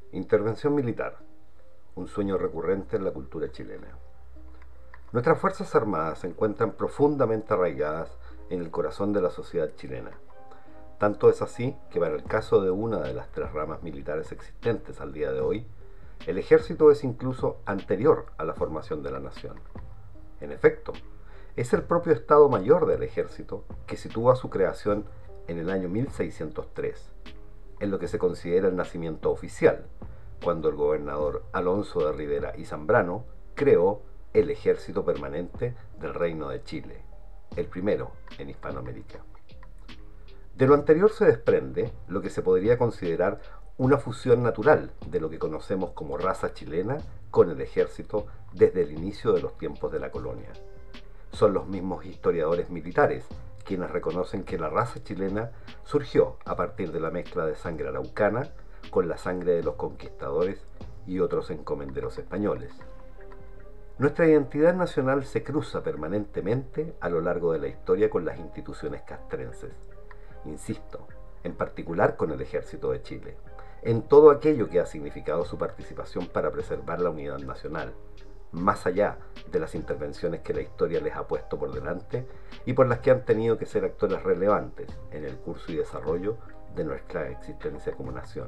Intervención militar, un sueño recurrente en la cultura chilena. Nuestras Fuerzas Armadas se encuentran profundamente arraigadas en el corazón de la sociedad chilena. Tanto es así que para el caso de una de las tres ramas militares existentes al día de hoy, el ejército es incluso anterior a la formación de la nación. En efecto, es el propio Estado Mayor del Ejército que sitúa su creación en el año 1603, en lo que se considera el nacimiento oficial, cuando el gobernador Alonso de Rivera y Zambrano creó el Ejército Permanente del Reino de Chile, el primero en Hispanoamérica. De lo anterior se desprende lo que se podría considerar una fusión natural de lo que conocemos como raza chilena con el ejército desde el inicio de los tiempos de la colonia. Son los mismos historiadores militares quienes reconocen que la raza chilena surgió a partir de la mezcla de sangre araucana con la sangre de los conquistadores y otros encomenderos españoles. Nuestra identidad nacional se cruza permanentemente a lo largo de la historia con las instituciones castrenses. Insisto, en particular con el Ejército de Chile, en todo aquello que ha significado su participación para preservar la unidad nacional, más allá de las intervenciones que la historia les ha puesto por delante y por las que han tenido que ser actores relevantes en el curso y desarrollo de nuestra existencia como nación.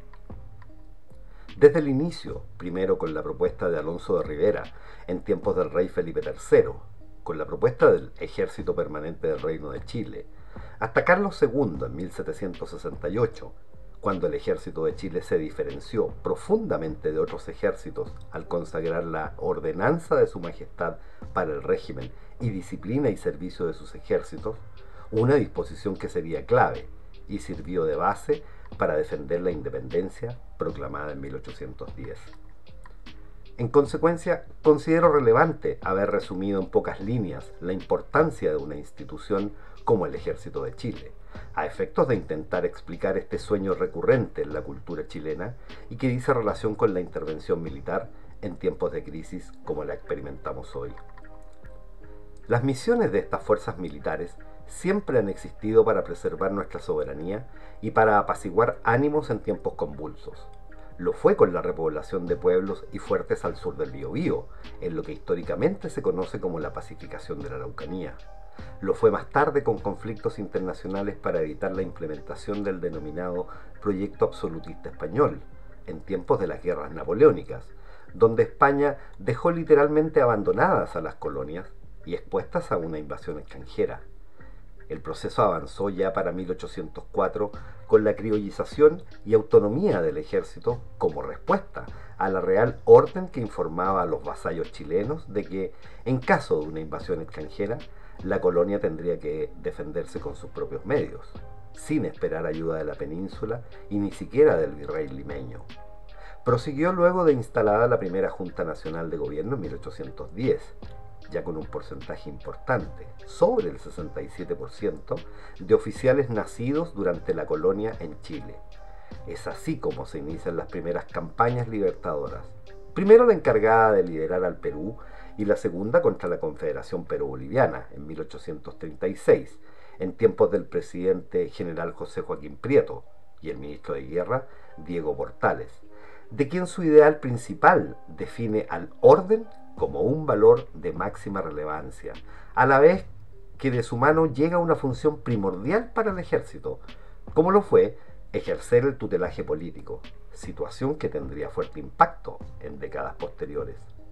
Desde el inicio, primero con la propuesta de Alonso de Rivera en tiempos del rey Felipe III, con la propuesta del Ejército Permanente del Reino de Chile, hasta Carlos II en 1768, cuando el ejército de Chile se diferenció profundamente de otros ejércitos al consagrar la ordenanza de su majestad para el régimen y disciplina y servicio de sus ejércitos, una disposición que sería clave y sirvió de base para defender la independencia proclamada en 1810. En consecuencia, considero relevante haber resumido en pocas líneas la importancia de una institución como el Ejército de Chile, a efectos de intentar explicar este sueño recurrente en la cultura chilena y que dice relación con la intervención militar en tiempos de crisis como la experimentamos hoy. Las misiones de estas fuerzas militares siempre han existido para preservar nuestra soberanía y para apaciguar ánimos en tiempos convulsos. Lo fue con la repoblación de pueblos y fuertes al sur del Biobío, en lo que históricamente se conoce como la pacificación de la Araucanía. Lo fue más tarde con conflictos internacionales para evitar la implementación del denominado Proyecto Absolutista Español, en tiempos de las guerras napoleónicas, donde España dejó literalmente abandonadas a las colonias y expuestas a una invasión extranjera. El proceso avanzó ya para 1804 con la criollización y autonomía del ejército como respuesta a la Real Orden que informaba a los vasallos chilenos de que, en caso de una invasión extranjera, la colonia tendría que defenderse con sus propios medios, sin esperar ayuda de la península y ni siquiera del virrey limeño. Prosiguió luego de instalada la primera Junta Nacional de Gobierno en 1810, ya con un porcentaje importante, sobre el 67%, de oficiales nacidos durante la colonia en Chile. Es así como se inician las primeras campañas libertadoras. Primero la encargada de liderar al Perú y la segunda contra la Confederación Perú-Boliviana en 1836, en tiempos del presidente general José Joaquín Prieto y el ministro de Guerra Diego Portales, de quien su ideal principal define al orden como un valor de máxima relevancia, a la vez que de su mano llega una función primordial para el ejército, como lo fue ejercer el tutelaje político, situación que tendría fuerte impacto en décadas posteriores.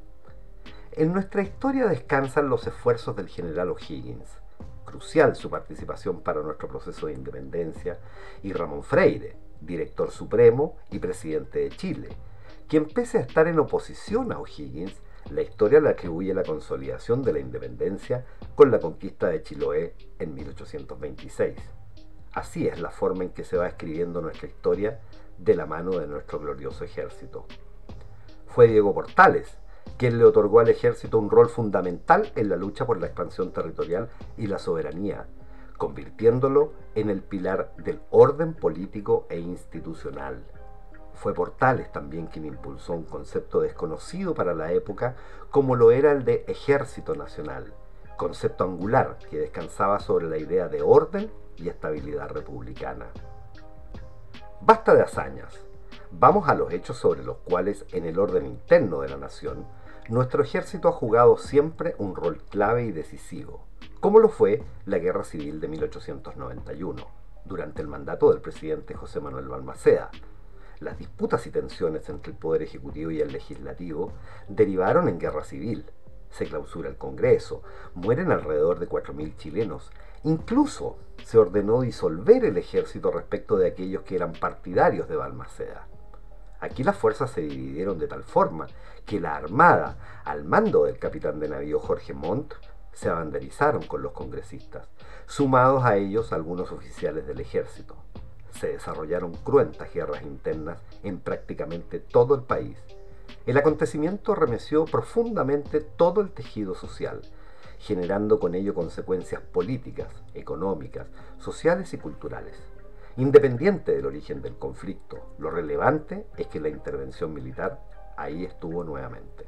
En nuestra historia descansan los esfuerzos del general O'Higgins, crucial su participación para nuestro proceso de independencia, y Ramón Freire, director supremo y presidente de Chile, quien pese a estar en oposición a O'Higgins, la historia le atribuye la consolidación de la independencia con la conquista de Chiloé en 1826. Así es la forma en que se va escribiendo nuestra historia de la mano de nuestro glorioso ejército. Fue Diego Portales quien le otorgó al ejército un rol fundamental en la lucha por la expansión territorial y la soberanía, convirtiéndolo en el pilar del orden político e institucional. Fue Portales también quien impulsó un concepto desconocido para la época como lo era el de Ejército Nacional, concepto angular que descansaba sobre la idea de orden y estabilidad republicana. Basta de hazañas, Vamos a los hechos sobre los cuales, en el orden interno de la nación, nuestro ejército ha jugado siempre un rol clave y decisivo, como lo fue la Guerra Civil de 1891, durante el mandato del presidente José Manuel Balmaceda. Las disputas y tensiones entre el Poder Ejecutivo y el Legislativo derivaron en guerra civil. Se clausura el Congreso, mueren alrededor de 4.000 chilenos. Incluso se ordenó disolver el ejército respecto de aquellos que eran partidarios de Balmaceda. Aquí las fuerzas se dividieron de tal forma que la Armada, al mando del capitán de navío Jorge Montt, se abanderizaron con los congresistas, sumados a ellos algunos oficiales del ejército. Se desarrollaron cruentas guerras internas en prácticamente todo el país. El acontecimiento remeció profundamente todo el tejido social, generando con ello consecuencias políticas, económicas, sociales y culturales. Independiente del origen del conflicto, lo relevante es que la intervención militar ahí estuvo nuevamente.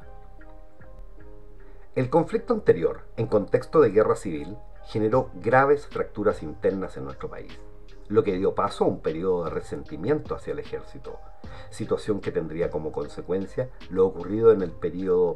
El conflicto anterior, en contexto de guerra civil, generó graves fracturas internas en nuestro país, lo que dio paso a un periodo de resentimiento hacia el ejército, situación que tendría como consecuencia lo ocurrido en el periodo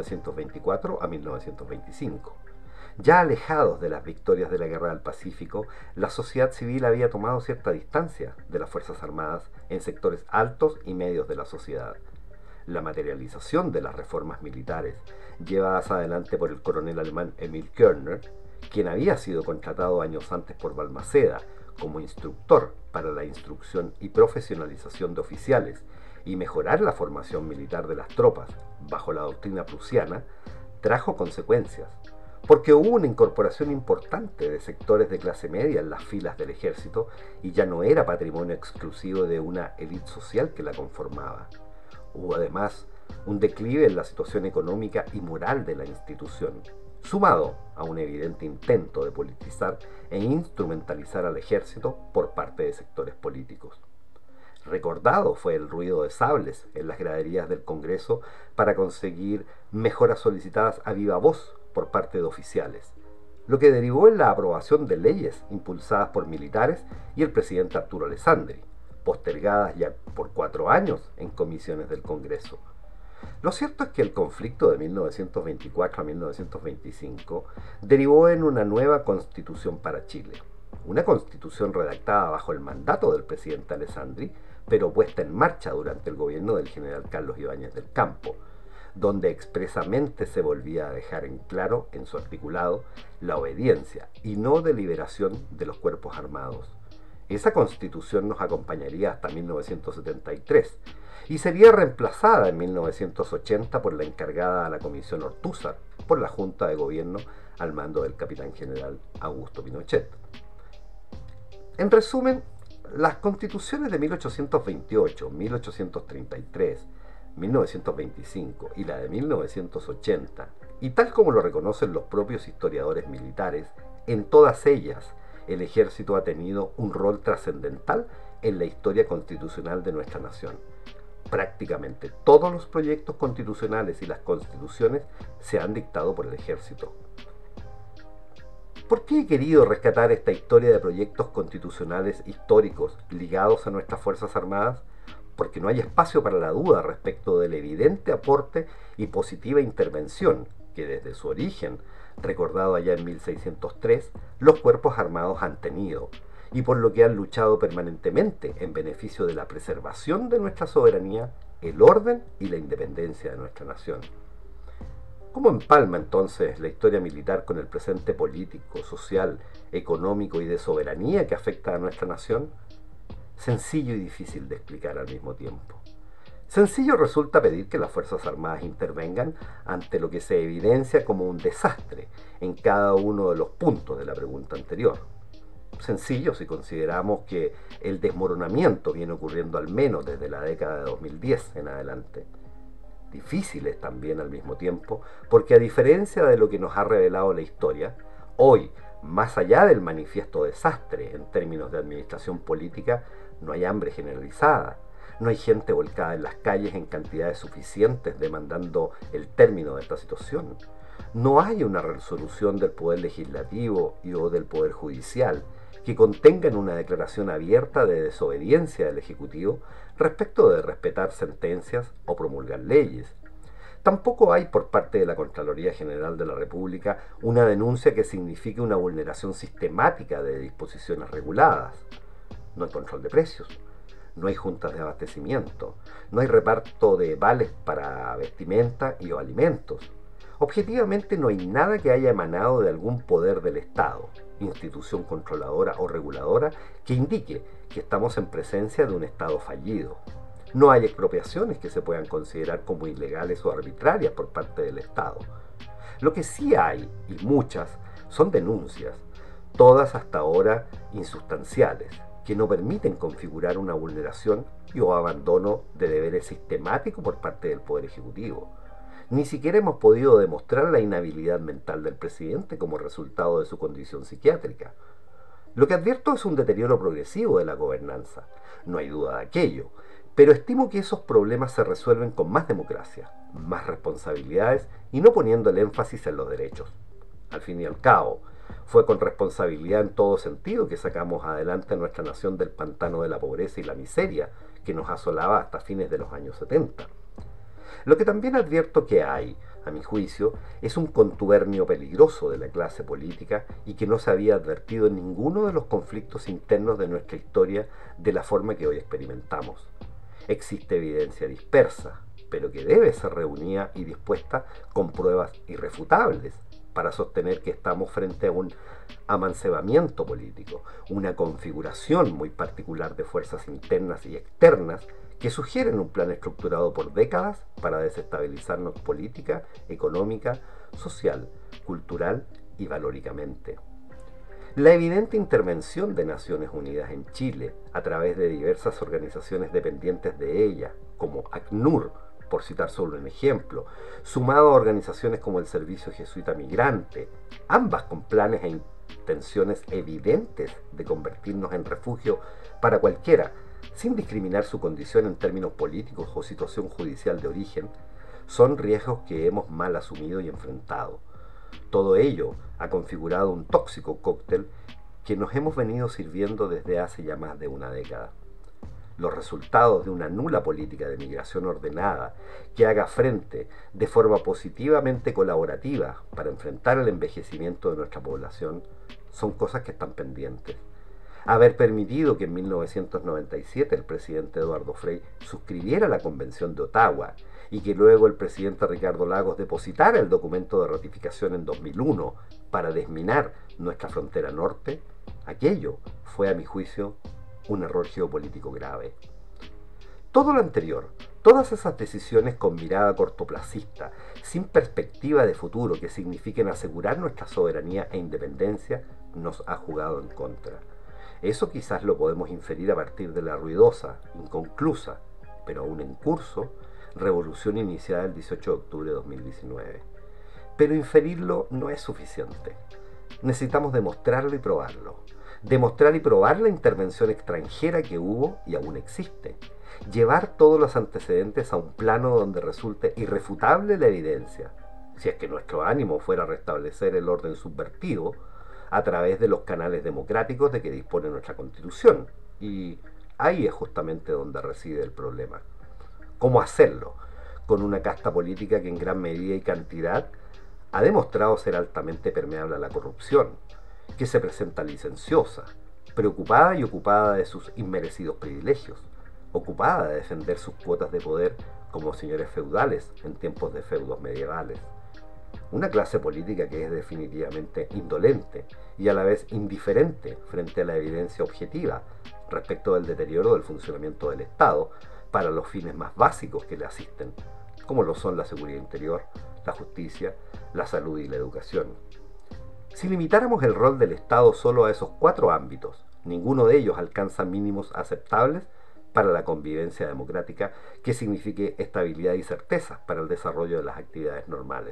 1924 a 1925. Ya alejados de las victorias de la Guerra del Pacífico, la sociedad civil había tomado cierta distancia de las Fuerzas Armadas en sectores altos y medios de la sociedad. La materialización de las reformas militares, llevadas adelante por el coronel alemán Emil Körner, quien había sido contratado años antes por Balmaceda como instructor para la instrucción y profesionalización de oficiales y mejorar la formación militar de las tropas bajo la doctrina prusiana, trajo consecuencias, porque hubo una incorporación importante de sectores de clase media en las filas del ejército y ya no era patrimonio exclusivo de una élite social que la conformaba. Hubo además un declive en la situación económica y moral de la institución, sumado a un evidente intento de politizar e instrumentalizar al ejército por parte de sectores políticos. Recordado fue el ruido de sables en las graderías del Congreso para conseguir mejoras solicitadas a viva voz por parte de oficiales, lo que derivó en la aprobación de leyes impulsadas por militares y el presidente Arturo Alessandri, postergadas ya por 4 años en comisiones del Congreso. Lo cierto es que el conflicto de 1924 a 1925 derivó en una nueva constitución para Chile, una constitución redactada bajo el mandato del presidente Alessandri, pero puesta en marcha durante el gobierno del general Carlos Ibáñez del Campo, donde expresamente se volvía a dejar en claro en su articulado la obediencia y no deliberación de los cuerpos armados. Esa constitución nos acompañaría hasta 1973 y sería reemplazada en 1980 por la encargada a la Comisión Ortúzar por la Junta de Gobierno al mando del capitán general Augusto Pinochet. En resumen, las constituciones de 1828, 1833, 1925 y la de 1980, y tal como lo reconocen los propios historiadores militares, en todas ellas el ejército ha tenido un rol trascendental en la historia constitucional de nuestra nación. Prácticamente todos los proyectos constitucionales y las constituciones se han dictado por el ejército. ¿Por qué he querido rescatar esta historia de proyectos constitucionales históricos ligados a nuestras Fuerzas Armadas? Porque no hay espacio para la duda respecto del evidente aporte y positiva intervención que desde su origen, recordado allá en 1603, los cuerpos armados han tenido, y por lo que han luchado permanentemente en beneficio de la preservación de nuestra soberanía, el orden y la independencia de nuestra nación. ¿Cómo empalma entonces la historia militar con el presente político, social, económico y de soberanía que afecta a nuestra nación? Sencillo y difícil de explicar al mismo tiempo. Sencillo resulta pedir que las Fuerzas Armadas intervengan ante lo que se evidencia como un desastre en cada uno de los puntos de la pregunta anterior. Sencillo si consideramos que el desmoronamiento viene ocurriendo al menos desde la década de 2010 en adelante. Difíciles también al mismo tiempo, porque a diferencia de lo que nos ha revelado la historia, hoy, más allá del manifiesto desastre en términos de administración política, no hay hambre generalizada, no hay gente volcada en las calles en cantidades suficientes demandando el término de esta situación. No hay una resolución del Poder Legislativo y o del Poder Judicial que contengan una declaración abierta de desobediencia del Ejecutivo respecto de respetar sentencias o promulgar leyes. Tampoco hay por parte de la Contraloría General de la República una denuncia que signifique una vulneración sistemática de disposiciones reguladas. No hay control de precios, no hay juntas de abastecimiento, no hay reparto de vales para vestimenta y o alimentos. Objetivamente no hay nada que haya emanado de algún poder del Estado, institución controladora o reguladora, que indique que estamos en presencia de un Estado fallido. No hay expropiaciones que se puedan considerar como ilegales o arbitrarias por parte del Estado. Lo que sí hay, y muchas, son denuncias, todas hasta ahora insustanciales, que no permiten configurar una vulneración y o abandono de deberes sistemáticos por parte del Poder Ejecutivo. Ni siquiera hemos podido demostrar la inhabilidad mental del presidente como resultado de su condición psiquiátrica. Lo que advierto es un deterioro progresivo de la gobernanza, no hay duda de aquello, pero estimo que esos problemas se resuelven con más democracia, más responsabilidades y no poniendo el énfasis en los derechos. Al fin y al cabo, fue con responsabilidad en todo sentido que sacamos adelante a nuestra nación del pantano de la pobreza y la miseria que nos asolaba hasta fines de los años 70. Lo que también advierto que hay, a mi juicio, es un contubernio peligroso de la clase política y que no se había advertido en ninguno de los conflictos internos de nuestra historia de la forma que hoy experimentamos. Existe evidencia dispersa, pero que debe ser reunida y dispuesta con pruebas irrefutables para sostener que estamos frente a un amancebamiento político, una configuración muy particular de fuerzas internas y externas que sugieren un plan estructurado por décadas para desestabilizarnos política, económica, social, cultural y valóricamente. La evidente intervención de Naciones Unidas en Chile a través de diversas organizaciones dependientes de ella, como ACNUR, por citar solo un ejemplo, sumado a organizaciones como el Servicio Jesuita Migrante, ambas con planes e intenciones evidentes de convertirnos en refugio para cualquiera, sin discriminar su condición en términos políticos o situación judicial de origen, son riesgos que hemos mal asumido y enfrentado. Todo ello ha configurado un tóxico cóctel que nos hemos venido sirviendo desde hace ya más de una década. Los resultados de una nula política de migración ordenada que haga frente de forma positivamente colaborativa para enfrentar el envejecimiento de nuestra población son cosas que están pendientes. Haber permitido que en 1997 el presidente Eduardo Frei suscribiera la Convención de Ottawa y que luego el presidente Ricardo Lagos depositara el documento de ratificación en 2001 para desminar nuestra frontera norte, aquello fue, a mi juicio, un error geopolítico grave. Todo lo anterior, todas esas decisiones con mirada cortoplacista, sin perspectiva de futuro que signifiquen asegurar nuestra soberanía e independencia, nos ha jugado en contra. Eso quizás lo podemos inferir a partir de la ruidosa, inconclusa, pero aún en curso, revolución iniciada el 18 de octubre de 2019. Pero inferirlo no es suficiente. Necesitamos demostrarlo y probarlo. Demostrar y probar la intervención extranjera que hubo y aún existe. Llevar todos los antecedentes a un plano donde resulte irrefutable la evidencia, si es que nuestro ánimo fuera restablecer el orden subvertido a través de los canales democráticos de que dispone nuestra Constitución. Y ahí es justamente donde reside el problema. ¿Cómo hacerlo? Con una casta política que en gran medida y cantidad ha demostrado ser altamente permeable a la corrupción, que se presenta licenciosa, preocupada y ocupada de sus inmerecidos privilegios, ocupada de defender sus cuotas de poder como señores feudales en tiempos de feudos medievales. Una clase política que es definitivamente indolente y a la vez indiferente frente a la evidencia objetiva respecto del deterioro del funcionamiento del Estado para los fines más básicos que le asisten, como lo son la seguridad interior, la justicia, la salud y la educación. Si limitáramos el rol del Estado solo a esos 4 ámbitos, ninguno de ellos alcanza mínimos aceptables para la convivencia democrática que signifique estabilidad y certeza para el desarrollo de las actividades normales.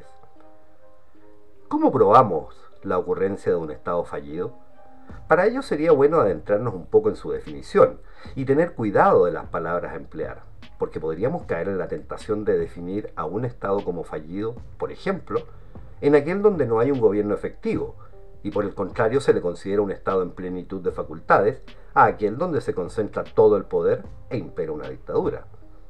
¿Cómo probamos la ocurrencia de un Estado fallido? Para ello sería bueno adentrarnos un poco en su definición y tener cuidado de las palabras a emplear, porque podríamos caer en la tentación de definir a un Estado como fallido, por ejemplo, en aquel donde no hay un gobierno efectivo, y por el contrario se le considera un Estado en plenitud de facultades a aquel donde se concentra todo el poder e impera una dictadura.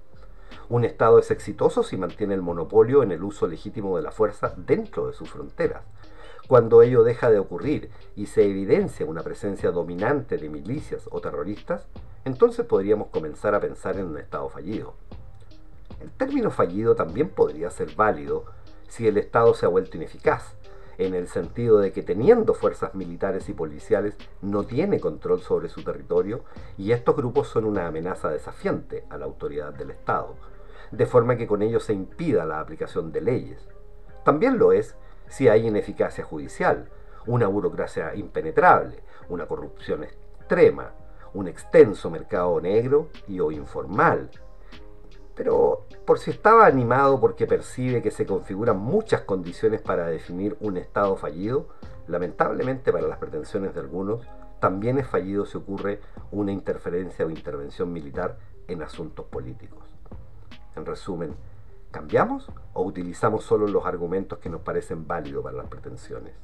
Un Estado es exitoso si mantiene el monopolio en el uso legítimo de la fuerza dentro de sus fronteras. Cuando ello deja de ocurrir y se evidencia una presencia dominante de milicias o terroristas, entonces podríamos comenzar a pensar en un Estado fallido. El término fallido también podría ser válido si el Estado se ha vuelto ineficaz, en el sentido de que teniendo fuerzas militares y policiales no tiene control sobre su territorio y estos grupos son una amenaza desafiante a la autoridad del Estado, de forma que con ello se impida la aplicación de leyes. También lo es si hay ineficacia judicial, una burocracia impenetrable, una corrupción extrema, un extenso mercado negro y o informal. Pero por si estaba animado porque percibe que se configuran muchas condiciones para definir un Estado fallido, lamentablemente para las pretensiones de algunos, también es fallido si ocurre una interferencia o intervención militar en asuntos políticos. En resumen, ¿cambiamos o utilizamos solo los argumentos que nos parecen válidos para las pretensiones?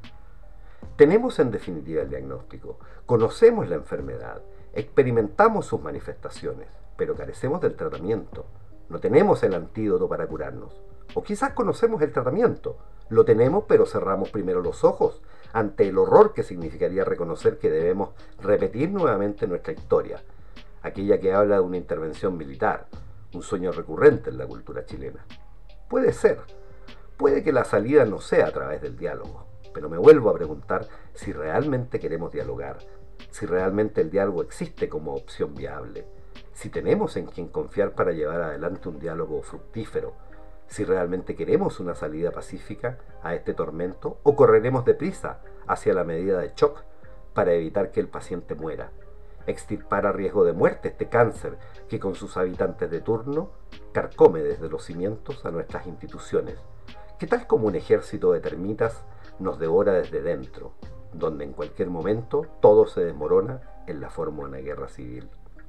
Tenemos en definitiva el diagnóstico, conocemos la enfermedad, experimentamos sus manifestaciones, pero carecemos del tratamiento. No tenemos el antídoto para curarnos. O quizás conocemos el tratamiento, lo tenemos pero cerramos primero los ojos ante el horror que significaría reconocer que debemos repetir nuevamente nuestra historia, aquella que habla de una intervención militar, un sueño recurrente en la cultura chilena. Puede ser, puede que la salida no sea a través del diálogo, pero me vuelvo a preguntar si realmente queremos dialogar, si realmente el diálogo existe como opción viable, si tenemos en quien confiar para llevar adelante un diálogo fructífero, si realmente queremos una salida pacífica a este tormento o correremos deprisa hacia la medida de shock para evitar que el paciente muera, extirpar a riesgo de muerte este cáncer que con sus habitantes de turno carcome desde los cimientos a nuestras instituciones, que tal como un ejército de termitas nos devora desde dentro, donde en cualquier momento todo se desmorona en la forma de una guerra civil.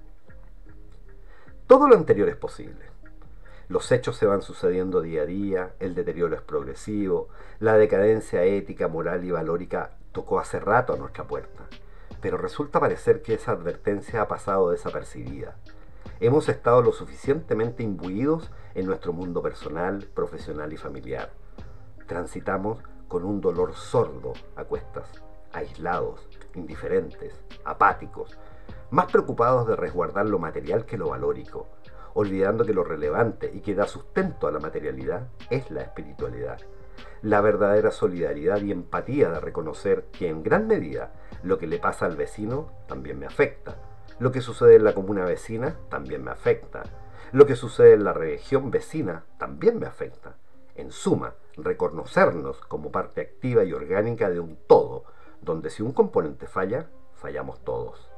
Todo lo anterior es posible. Los hechos se van sucediendo día a día, el deterioro es progresivo, la decadencia ética, moral y valórica tocó hace rato a nuestra puerta, pero resulta parecer que esa advertencia ha pasado desapercibida. Hemos estado lo suficientemente imbuidos en nuestro mundo personal, profesional y familiar. Transitamos con un dolor sordo a cuestas, aislados, indiferentes, apáticos, más preocupados de resguardar lo material que lo valórico, olvidando que lo relevante y que da sustento a la materialidad es la espiritualidad, la verdadera solidaridad y empatía de reconocer que en gran medida lo que le pasa al vecino también me afecta, lo que sucede en la comuna vecina también me afecta, lo que sucede en la región vecina también me afecta. En suma, reconocernos como parte activa y orgánica de un todo, donde si un componente falla, fallamos todos.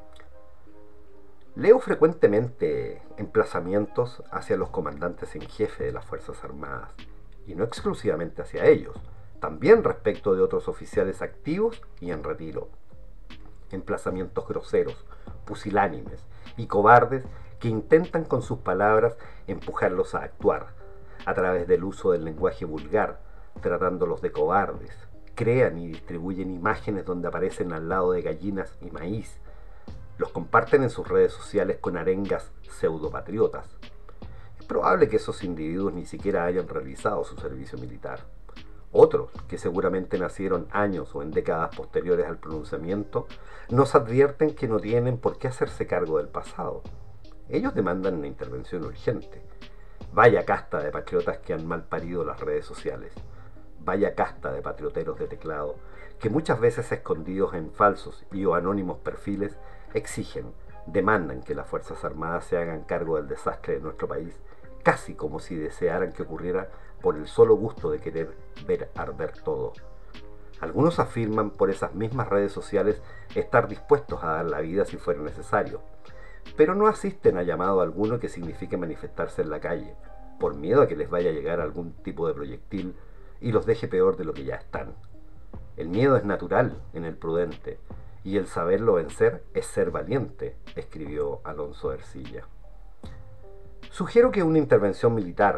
Leo frecuentemente emplazamientos hacia los comandantes en jefe de las Fuerzas Armadas, y no exclusivamente hacia ellos, también respecto de otros oficiales activos y en retiro. Emplazamientos groseros, pusilánimes y cobardes que intentan con sus palabras empujarlos a actuar, a través del uso del lenguaje vulgar, tratándolos de cobardes. Crean y distribuyen imágenes donde aparecen al lado de gallinas y maíz. Los comparten en sus redes sociales con arengas pseudopatriotas. Es probable que esos individuos ni siquiera hayan realizado su servicio militar. Otros, que seguramente nacieron años o en décadas posteriores al pronunciamiento, nos advierten que no tienen por qué hacerse cargo del pasado. Ellos demandan una intervención urgente. Vaya casta de patriotas que han mal parido las redes sociales. Vaya casta de patrioteros de teclado que muchas veces escondidos en falsos y o anónimos perfiles exigen, demandan que las Fuerzas Armadas se hagan cargo del desastre de nuestro país, casi como si desearan que ocurriera por el solo gusto de querer ver arder todo. Algunos afirman por esas mismas redes sociales estar dispuestos a dar la vida si fuera necesario, pero no asisten a llamado alguno que signifique manifestarse en la calle, por miedo a que les vaya a llegar algún tipo de proyectil y los deje peor de lo que ya están. El miedo es natural en el prudente, y el saberlo vencer es ser valiente, escribió Alonso Ercilla. Sugiero que una intervención militar,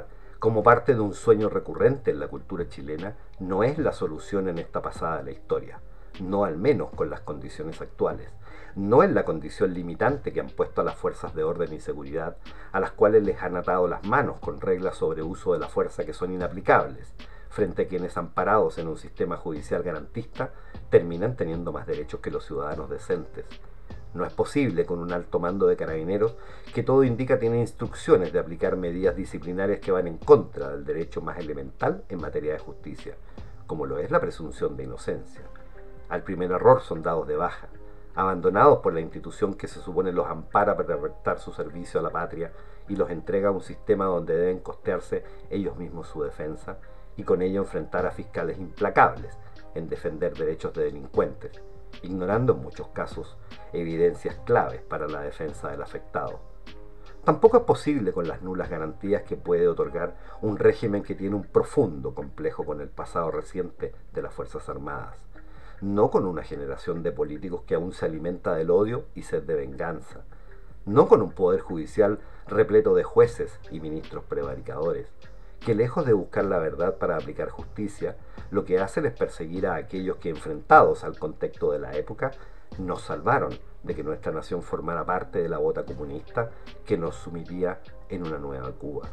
como parte de un sueño recurrente en la cultura chilena, no es la solución en esta pasada de la historia, no al menos con las condiciones actuales, no es la condición limitante que han puesto a las fuerzas de orden y seguridad, a las cuales les han atado las manos con reglas sobre uso de la fuerza que son inaplicables, frente a quienes amparados en un sistema judicial garantista terminan teniendo más derechos que los ciudadanos decentes. No es posible con un alto mando de carabineros que todo indica tiene instrucciones de aplicar medidas disciplinarias que van en contra del derecho más elemental en materia de justicia, como lo es la presunción de inocencia. Al primer error son dados de baja, abandonados por la institución que se supone los ampara para prestar su servicio a la patria y los entrega a un sistema donde deben costearse ellos mismos su defensa y con ello enfrentar a fiscales implacables en defender derechos de delincuentes, ignorando en muchos casos evidencias claves para la defensa del afectado. Tampoco es posible con las nulas garantías que puede otorgar un régimen que tiene un profundo complejo con el pasado reciente de las Fuerzas Armadas, no con una generación de políticos que aún se alimenta del odio y sed de venganza, no con un poder judicial repleto de jueces y ministros prevaricadores, que lejos de buscar la verdad para aplicar justicia, lo que hacen es perseguir a aquellos que, enfrentados al contexto de la época, nos salvaron de que nuestra nación formara parte de la bota comunista que nos sumiría en una nueva Cuba.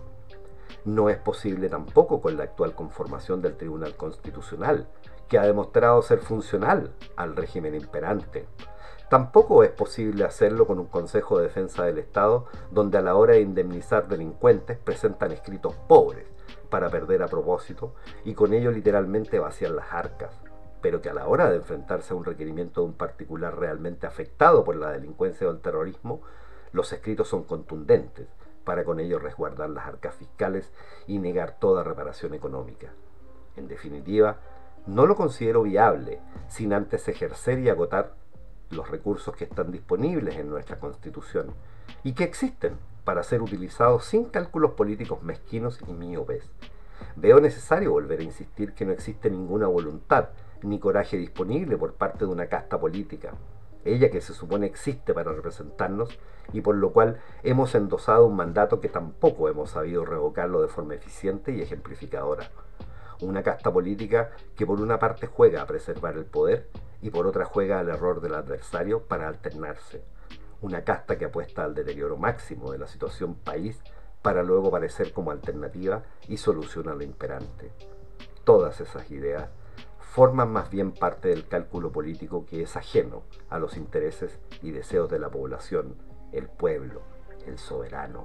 No es posible tampoco con la actual conformación del Tribunal Constitucional, que ha demostrado ser funcional al régimen imperante. Tampoco es posible hacerlo con un Consejo de Defensa del Estado donde a la hora de indemnizar delincuentes presentan escritos pobres para perder a propósito y con ello literalmente vaciar las arcas, pero que a la hora de enfrentarse a un requerimiento de un particular realmente afectado por la delincuencia o el terrorismo, los escritos son contundentes para con ello resguardar las arcas fiscales y negar toda reparación económica. En definitiva, no lo considero viable sin antes ejercer y agotar los recursos que están disponibles en nuestra Constitución y que existen para ser utilizados sin cálculos políticos mezquinos y míopes. Veo necesario volver a insistir que no existe ninguna voluntad ni coraje disponible por parte de una casta política, ella que se supone existe para representarnos y por lo cual hemos endosado un mandato que tampoco hemos sabido revocarlo de forma eficiente y ejemplificadora. Una casta política que por una parte juega a preservar el poder y por otra juega al error del adversario para alternarse. Una casta que apuesta al deterioro máximo de la situación país para luego parecer como alternativa y solución a lo imperante. Todas esas ideas forman más bien parte del cálculo político que es ajeno a los intereses y deseos de la población, el pueblo, el soberano.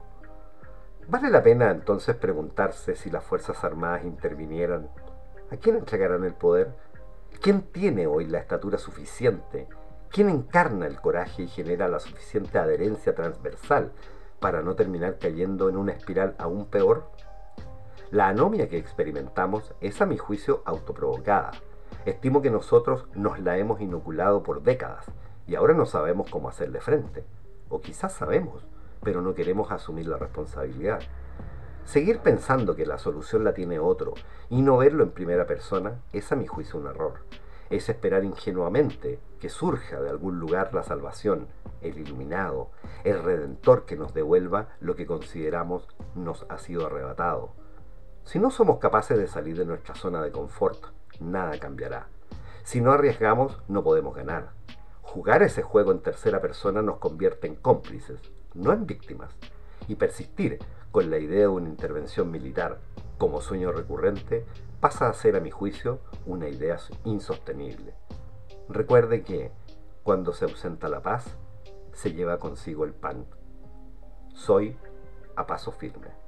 ¿Vale la pena entonces preguntarse si las Fuerzas Armadas intervinieran? ¿A quién entregarán el poder? ¿Quién tiene hoy la estatura suficiente? ¿Quién encarna el coraje y genera la suficiente adherencia transversal para no terminar cayendo en una espiral aún peor? La anomia que experimentamos es, a mi juicio, autoprovocada. Estimo que nosotros nos la hemos inoculado por décadas y ahora no sabemos cómo hacerle frente. O quizás sabemos, pero no queremos asumir la responsabilidad. Seguir pensando que la solución la tiene otro y no verlo en primera persona es, a mi juicio, un error. Es esperar ingenuamente que surja de algún lugar la salvación, el iluminado, el redentor que nos devuelva lo que consideramos nos ha sido arrebatado. Si no somos capaces de salir de nuestra zona de confort, nada cambiará. Si no arriesgamos, no podemos ganar. Jugar ese juego en tercera persona nos convierte en cómplices, no en víctimas. Y persistir con la idea de una intervención militar como sueño recurrente pasa a ser, a mi juicio, una idea insostenible. Recuerde que, cuando se ausenta la paz, se lleva consigo el pan. Soy A Paso Firme.